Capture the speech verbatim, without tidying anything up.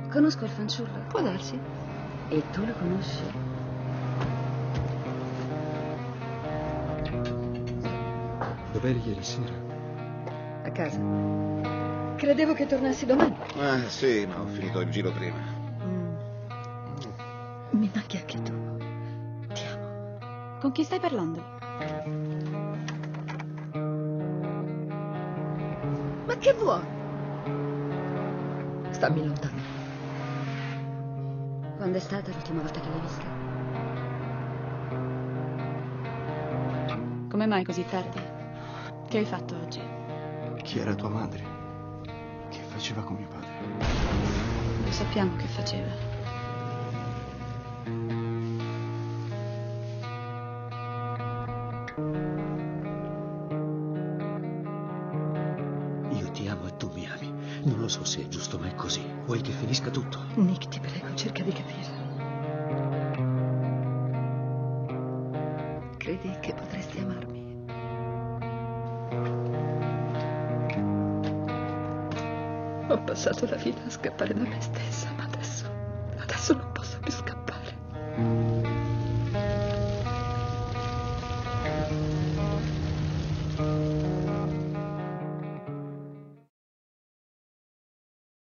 Conosco il fanciullo. Può darsi. E tu lo conosci? Dov'eri ieri sera? A casa. Credevo che tornassi domani. Ah, sì, ma ho finito il giro prima. Mm. Mi manchi anche tu. Ti amo. Con chi stai parlando? Ma che vuoi? Stammi lontano. Quando è stata l'ultima volta che l'hai vista? Come mai così tardi? Che hai fatto oggi? Chi era tua madre? Che faceva con mio padre? Lo sappiamo che faceva. Io ti amo e tu mi ami. Non lo so se è giusto, ma è così. Vuoi che finisca tutto? Nick, ti prego, cerca di capire. Credi che potresti amarmi? Ho passato la vita a scappare da me stessa.